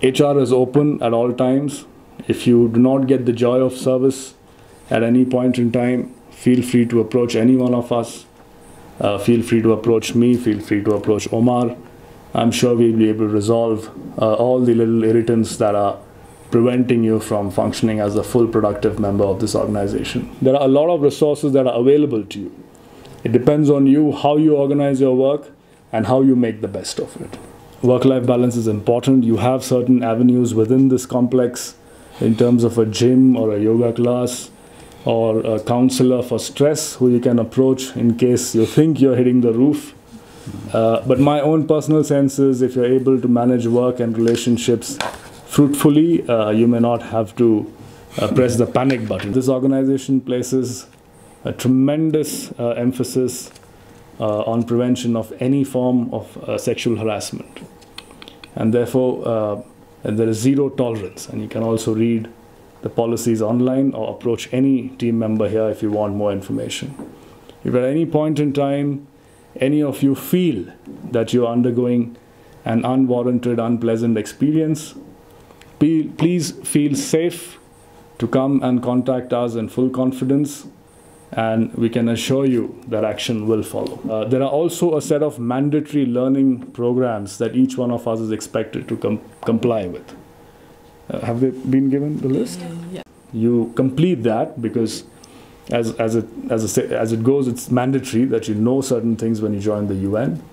HR is open at all times. If you do not get the joy of service at any point in time, feel free to approach any one of us. Feel free to approach me, feel free to approach Omar. I'm sure we'll be able to resolve all the little irritants that are preventing you from functioning as a full productive member of this organization. There are a lot of resources that are available to you. It depends on you how you organize your work and how you make the best of it. Work-life balance is important. You have certain avenues within this complex in terms of a gym or a yoga class or a counselor for stress who you can approach in case you think you're hitting the roof. But my own personal sense is if you're able to manage work and relationships fruitfully, you may not have to press the panic button. This organization places a tremendous emphasis on prevention of any form of sexual harassment. And therefore, there is zero tolerance. And you can also read the policies online or approach any team member here if you want more information. If at any point in time, any of you feel that you're undergoing an unwarranted, unpleasant experience, please feel safe to come and contact us in full confidence, and we can assure you that action will follow. There are also a set of mandatory learning programs that each one of us is expected to comply with. Have they been given the list? Yeah. You complete that because as it goes, it's mandatory that you know certain things when you join the UN.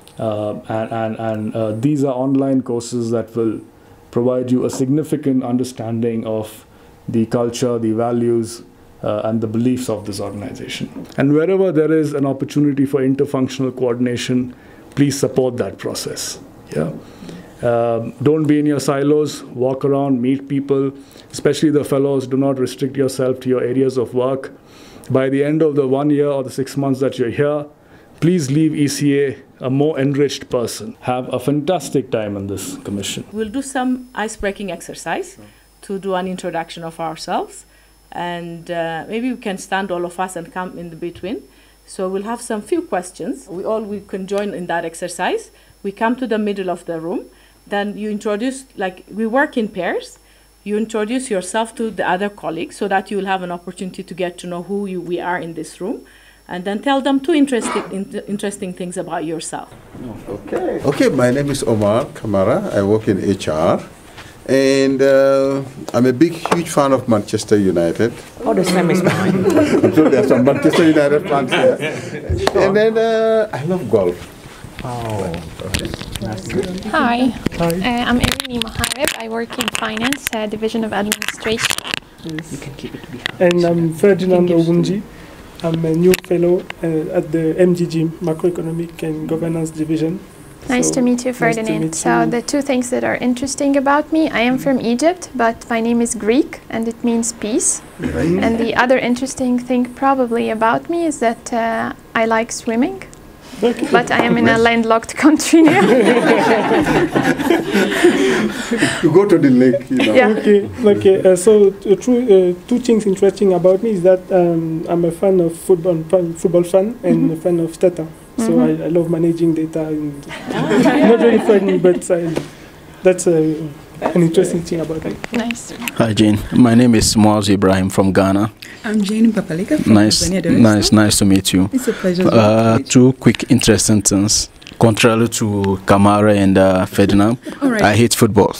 These are online courses that will provide you a significant understanding of the culture, the values, and the beliefs of this organization. And wherever there is an opportunity for interfunctional coordination, please support that process. Yeah. Don't be in your silos, walk around, meet people, especially the fellows. Do not restrict yourself to your areas of work. By the end of the 1 year or the 6 months that you're here, please leave ECA a more enriched person. Have a fantastic time in this commission. We'll do some ice-breaking exercise to do an introduction of ourselves. And maybe we can stand all of us and come in the between. So we'll have some few questions. We can join in that exercise. We come to the middle of the room. Then you introduce, like we work in pairs. You introduce yourself to the other colleagues so that you will have an opportunity to get to know who we are in this room. And then tell them two interesting things about yourself. Okay, my name is Omar Kamara. I work in HR. And I'm a huge fan of Manchester United. Oh, the same is mine. I'm sure there's some Manchester United fans here. And then I love golf. Oh. Okay. Hi. I'm Erini Mohareb. I work in finance, division of administration. Yes. You can keep it behind. And I'm Ferdinand Ogunji. I'm a new fellow at the MGG, Macroeconomic and Governance Division. Nice to meet you, Ferdinand. Nice to meet you. So the two things that are interesting about me, I am from Egypt, but my name is Greek and it means peace. And the other interesting thing probably about me is that I like swimming. Okay. But I am in a landlocked country now. You go to the lake, you know. Yeah. Okay. So two things interesting about me is that I'm a fan of football fan, and a fan of data. So I love managing data. And not really funny, but that's an interesting thing about me. Nice. Hi, Jane. My name is Moaz Ibrahim from Ghana. I'm Jane Papalika from Tanzania. Nice to meet you. It's a pleasure. Two quick interesting things. Contrary to Kamara and Ferdinand, right. I hate football.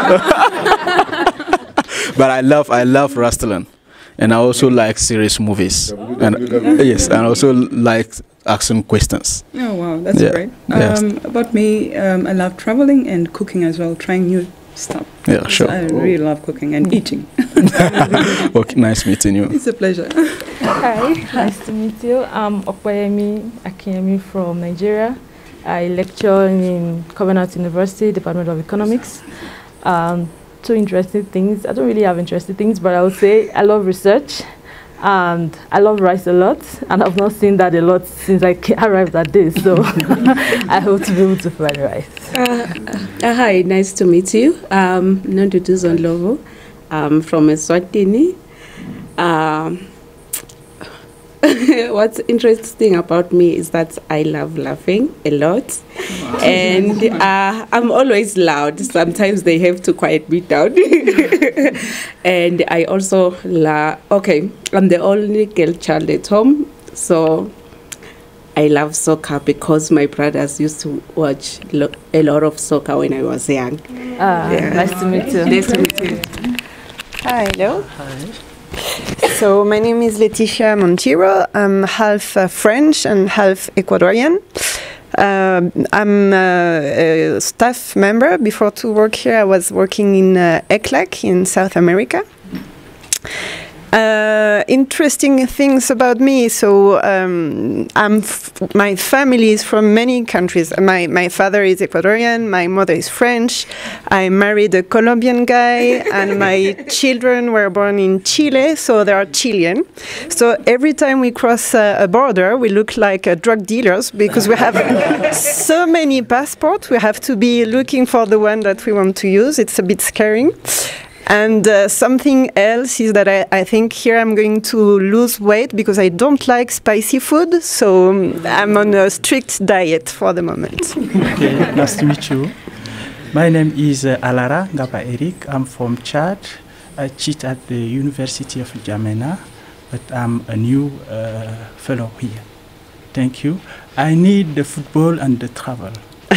But I love wrestling, and I also like serious movies. And also like asking questions. Oh wow, that's great. Yes. About me, I love traveling and cooking as well, trying new stuff. Yeah, sure. I really love cooking and eating. Okay, nice meeting you. It's a pleasure. Hi, nice to meet you. I'm Okwayemi Akinyemi from Nigeria. I lecture in Covenant University, Department of Economics. Two interesting things. I don't really have interesting things, but I would say I love research. And I love rice a lot, and I've not seen that a lot since I arrived at this, so I hope to be able to find rice. Hi, nice to meet you. Nondudu Zonlovo. I'm from Eswatini. what's interesting about me is that I love laughing a lot. And I'm always loud. Sometimes they have to quiet me down. And I also I'm the only girl child at home. So I love soccer because my brothers used to watch a lot of soccer when I was young. Nice to meet you. Nice to meet you. Hi, hello. Hi. So my name is Leticia Monteiro. I'm half French and half Ecuadorian. I'm a staff member. Before to work here, I was working in ECLAC in South America. Interesting things about me. So my family is from many countries. My father is Ecuadorian. My mother is French. I married a Colombian guy, and my children were born in Chile, so they are Chilean. So every time we cross a border, we look like drug dealers because we have so many passports. We have to be looking for the one that we want to use. It's a bit scary. And something else is that I think here I'm going to lose weight because I don't like spicy food, so I'm on a strict diet for the moment. Okay, nice to meet you. My name is Alara Ngapa Eric. I'm from Chad. I teach at the University of N'Djamena, but I'm a new fellow here. Thank you. I need the football and the travel.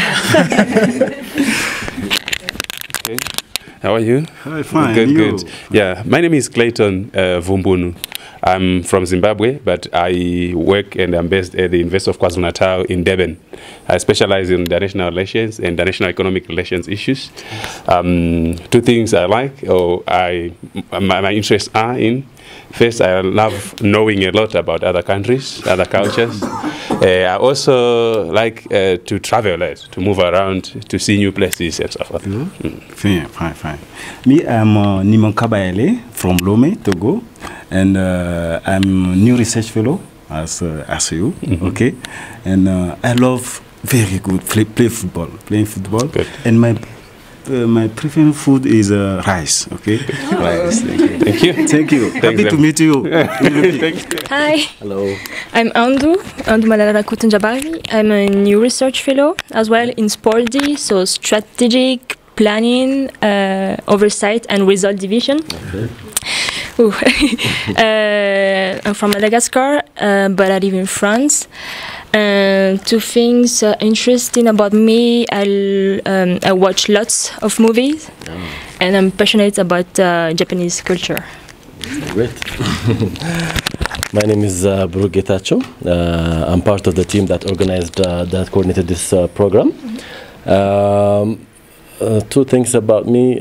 Okay. How are you? Hi, fine. Good, good. Yeah, my name is Clayton Vumbunu. I'm from Zimbabwe, but I work and I'm based at the University of KwaZulu-Natal in Durban. I specialize in international relations and international economic relations issues. Two things I like, or my interests are in. First, I love knowing a lot about other countries, other cultures. I also like to travel a lot, to move around, to see new places and so forth. Fine. Me, I'm Nimon Kabaele from Lomé, Togo, and I'm new research fellow as you, okay? And I love very good playing football. Good. And my preferred food is rice, okay? Rice, thank you. Thank you. Happy to meet you. Hi. Hello. I'm Andu Malara Kutunjabari. I'm a new research fellow as well in SPORDI, so strategic planning, oversight and result division. Okay. I'm from Madagascar, but I live in France. Two things interesting about me, I watch lots of movies, and I'm passionate about Japanese culture. Great. My name is Buru Getachew. I'm part of the team that organized, that coordinated this program. Two things about me.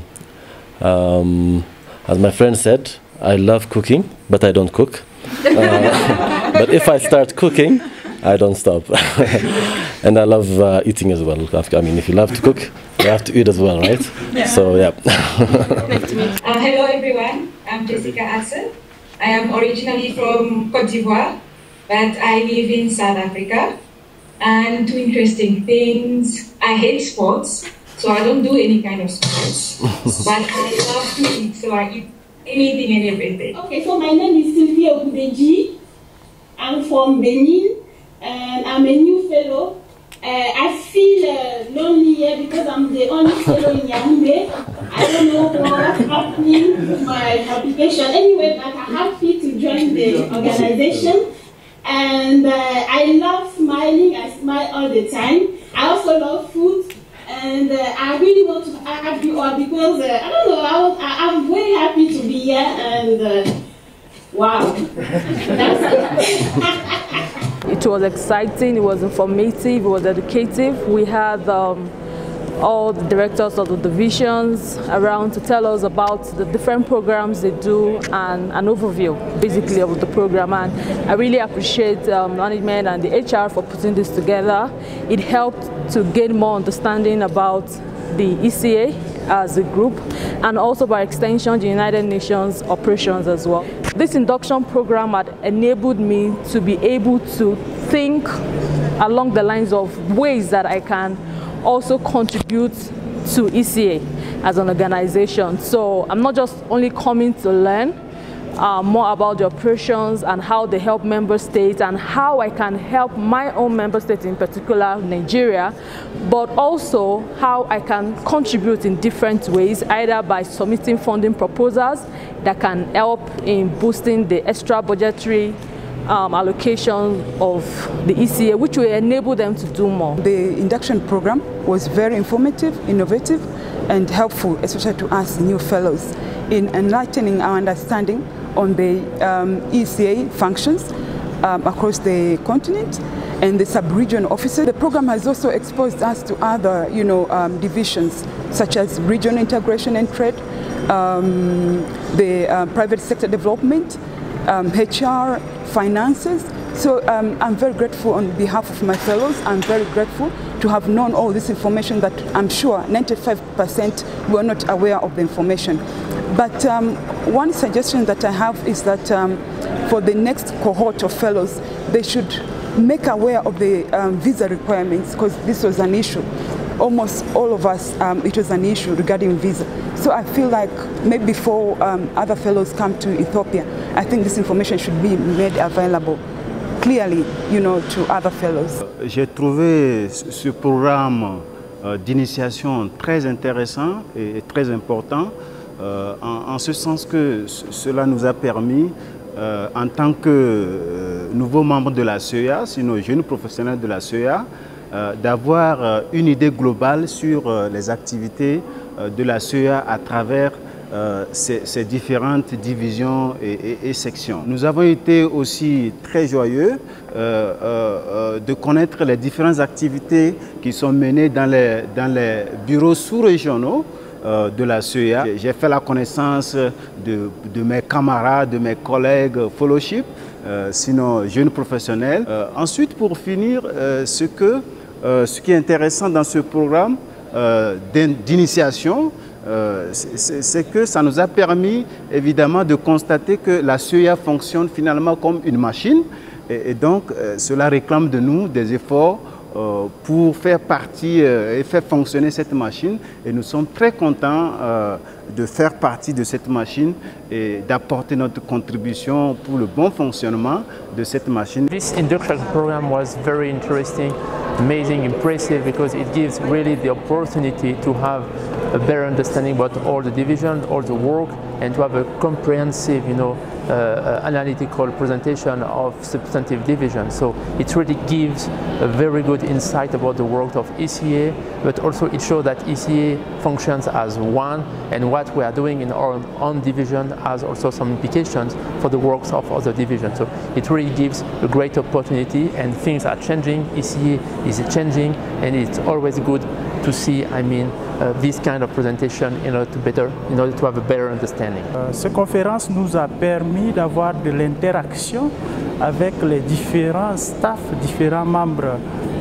As my friend said, I love cooking, but I don't cook. But if I start cooking, I don't stop. And I love eating as well. I mean, if you love to cook, you have to eat as well, right? Yeah. So, yeah. Hello, everyone. I'm Jessica Axel. I am originally from Cote d'Ivoire, but I live in South Africa. And two interesting things. I hate sports, so I don't do any kind of sports. But I love to eat, so I eat anything and everything. Okay, so my name is Sylvia Ogudeji. I'm from Benin, and I'm a new fellow. I feel lonely here because I'm the only fellow in Yaoundé. I don't know what's happening with my application. Anyway, but I'm happy to join the organization. And I love smiling. I smile all the time. I also love food. And I really want to have you all because, I don't know, I'm very happy to be here. And wow. It was exciting, it was informative, it was educative. We had all the directors of the divisions around to tell us about the different programs they do and an overview basically of the program. And I really appreciate management and the HR for putting this together. It helped to gain more understanding about the ECA as a group, and also by extension the United Nations operations as well. This induction program had enabled me to be able to think along the lines of ways that I can also contribute to ECA as an organization. So I'm not just only coming to learn, more about the operations and how they help member states and how I can help my own member state, in particular Nigeria, but also how I can contribute in different ways, either by submitting funding proposals that can help in boosting the extra budgetary allocation of the ECA, which will enable them to do more. The induction program was very informative, innovative, and helpful, especially to us new fellows, in enlightening our understanding on the ECA functions across the continent and the sub-region offices. The program has also exposed us to other, divisions such as regional integration and trade, the private sector development, HR, finances. So I'm very grateful on behalf of my fellows. I'm very grateful to have known all this information that I'm sure 95% were not aware of the information. But one suggestion that I have is that for the next cohort of fellows, they should make aware of the visa requirements, because this was an issue. Almost all of us, it was an issue regarding visa. So I feel like maybe before other fellows come to Ethiopia, I think this information should be made available clearly, to other fellows. J'ai trouvé ce programme d'initiation très intéressant et très important, en ce sens que cela nous a permis, en tant que nouveaux membres de la CEA, sinon jeunes professionnels de la CEA, d'avoir une idée globale sur les activités de la CEA à travers ces différentes divisions et sections. Nous avons été aussi très joyeux de connaître les différentes activités qui sont menées dans les bureaux sous-régionaux de la CEA. J'ai fait la connaissance de mes camarades, de mes collègues fellowship, sinon jeunes professionnels. Ensuite, pour finir, ce qui est intéressant dans ce programme d'initiation, c'est que ça nous a permis évidemment de constater que la CEA fonctionne finalement comme une machine, et donc cela réclame de nous des efforts pour faire partie et faire fonctionner cette machine, et nous sommes très contents de faire partie de cette machine et d'apporter notre contribution pour le bon fonctionnement de cette machine. This induction program was very interesting, amazing, impressive, because it gives really the opportunity to have a better understanding about all the divisions, all the work, and to have a comprehensive, analytical presentation of substantive division. So it really gives a very good insight about the work of ECA, but also it shows that ECA functions as one, and what we are doing in our own division has also some implications for the works of other divisions. So it really gives a great opportunity, and things are changing, ECA is changing, and it's always good to see, this kind of presentation in order to have a better understanding. Cette conférence nous a permis d'avoir de l'interaction avec les différents staffs, différents membres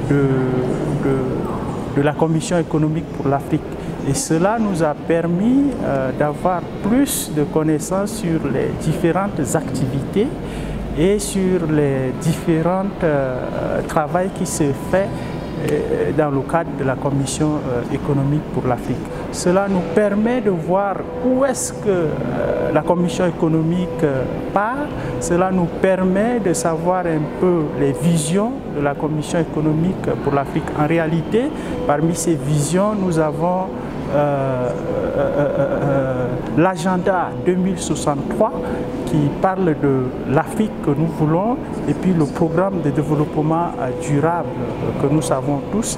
de la Commission économique pour l'Afrique. Et cela nous a permis d'avoir plus de connaissances sur les différentes activités et sur les différents travaux qui se fait dans le cadre de la Commission économique pour l'Afrique. Cela nous permet de voir où est-ce que la Commission économique part. Cela nous permet de savoir un peu les visions de la Commission économique pour l'Afrique. En réalité, parmi ces visions, nous avons l'agenda 2063 qui parle de l'Afrique que nous voulons, et puis le programme de développement durable que nous savons tous,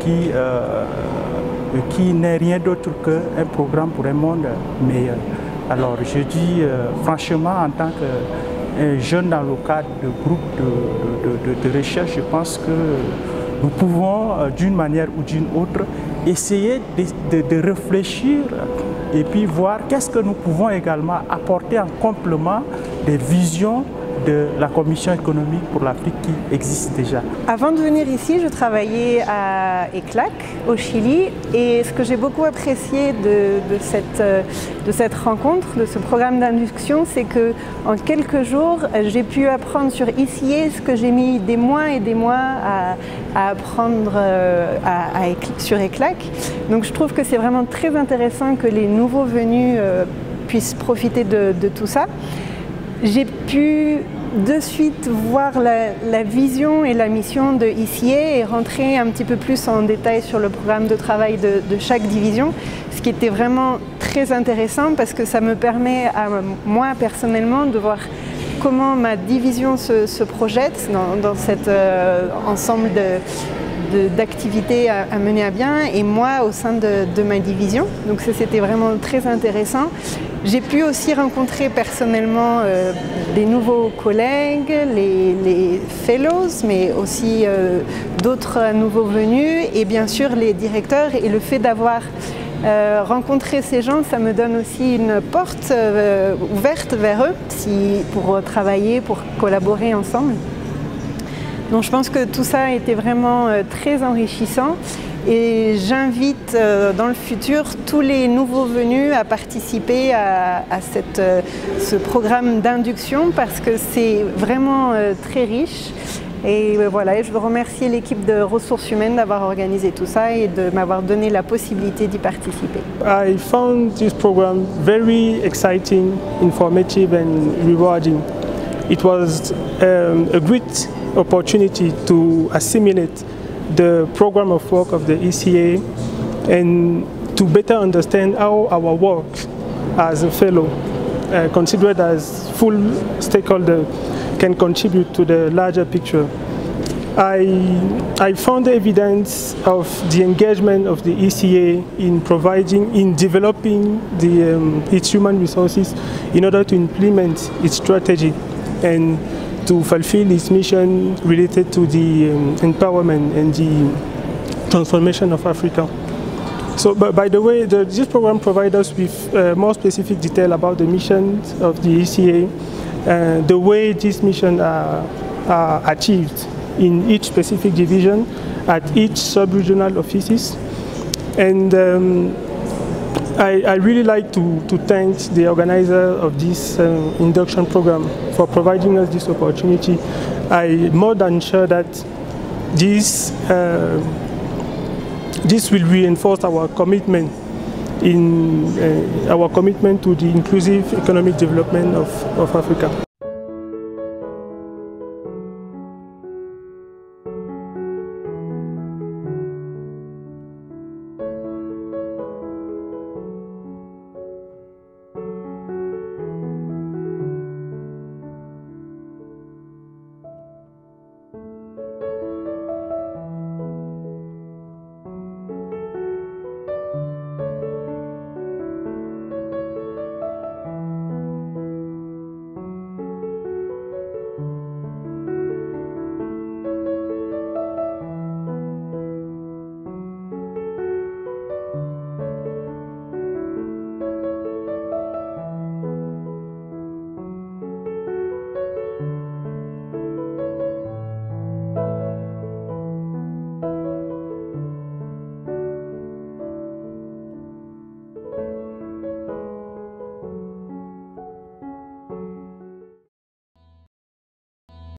qui n'est rien d'autre qu'un programme pour un monde meilleur. Alors je dis franchement, en tant que jeune dans le cadre de groupes de recherche, je pense que nous pouvons d'une manière ou d'une autre essayer de réfléchir et puis voir qu'est-ce que nous pouvons également apporter en complément des visions de la Commission économique pour l'Afrique qui existe déjà. Avant de venir ici, je travaillais à ECLAC, au Chili, et ce que j'ai beaucoup apprécié de cette rencontre, de ce programme d'induction, c'est qu'en quelques jours, j'ai pu apprendre sur ECA ce que j'ai mis des mois et des mois à apprendre sur ECLAC. Donc je trouve que c'est vraiment très intéressant que les nouveaux venus puissent profiter de tout ça. j'ai pu de suite voir la vision et la mission de ICA et rentrer un petit peu plus en détail sur le programme de travail de chaque division, ce qui était vraiment très intéressant parce que ça me permet à moi personnellement de voir comment ma division se projette dans cet ensemble d'activités à mener à bien et moi au sein de ma division. Donc ça c'était vraiment très intéressant. J'ai pu aussi rencontrer personnellement des nouveaux collègues, les fellows, mais aussi d'autres nouveaux venus et bien sûr les directeurs. Et le fait d'avoir rencontré ces gens, ça me donne aussi une porte ouverte vers eux pour travailler, pour collaborer ensemble. Donc je pense que tout ça a été vraiment très enrichissant et j'invite dans le futur tous les nouveaux venus à participer à ce programme d'induction parce que c'est vraiment très riche. Et voilà, je veux remercier l'équipe de ressources humaines d'avoir organisé tout ça et de m'avoir donné la possibilité d'y participer. I found this program very exciting, informative and rewarding. It was a great opportunity to assimilate the program of work of the ECA and to better understand how our work as a fellow, considered as full stakeholder, can contribute to the larger picture. I found evidence of the engagement of the ECA in developing its human resources in order to implement its strategy and to fulfill its mission related to the empowerment and the transformation of Africa. So, but by the way, this program provides us with more specific detail about the missions of the ECA, the way these missions are achieved in each specific division, at each sub-regional offices. And I really like to thank the organizer of this induction program for providing us this opportunity. I'm more than sure that this will reinforce our commitment to the inclusive economic development of Africa.